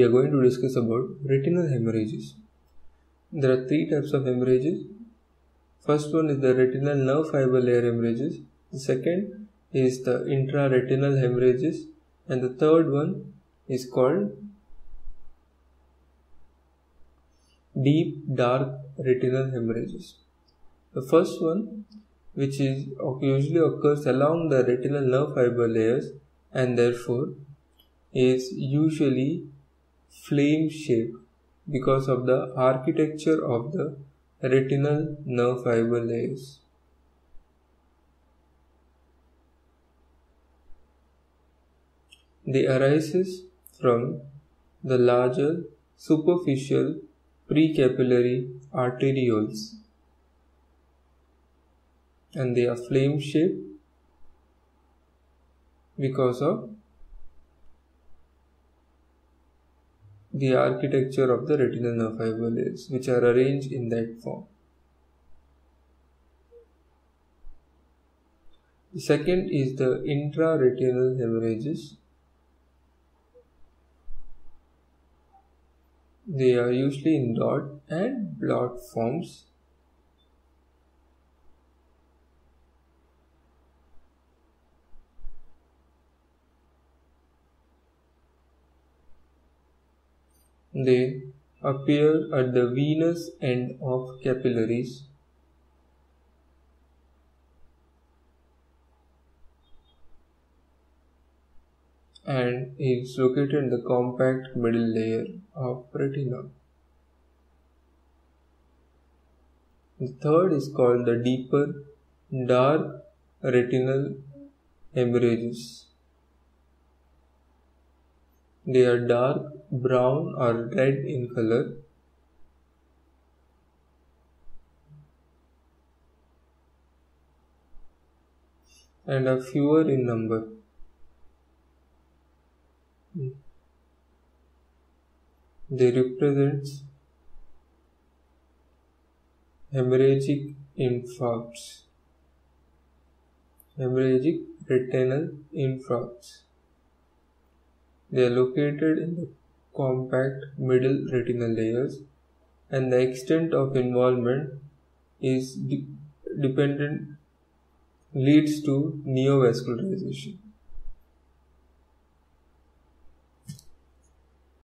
we are going to discuss about retinal hemorrhages. There are three types of hemorrhages. First one is the retinal nerve fiber layer hemorrhages. The second is the intraretinal hemorrhages, and the third one is called deep dark retinal hemorrhages. The first one, which is usually occurs along the retinal nerve fiber layers and therefore is usually flame shaped because of the architecture of the retinal nerve fiber layers. They arises from the larger superficial precapillary arterioles, and they are flame shaped because of the architecture of the retinal nerve fiber layers, which are arranged in that form. The second is the intraretinal hemorrhages. They are usually in dot and blot forms. They appear at the venous end of capillaries and is located in the compact middle layer of retina. The third is called the deeper dark retinal hemorrhages. They are dark brown or red in color and are fewer in number. They represent hemorrhagic infarcts, hemorrhagic retinal infarcts. They are located in the compact middle retinal layers, and the extent of involvement is dependent, leads to neovascularization.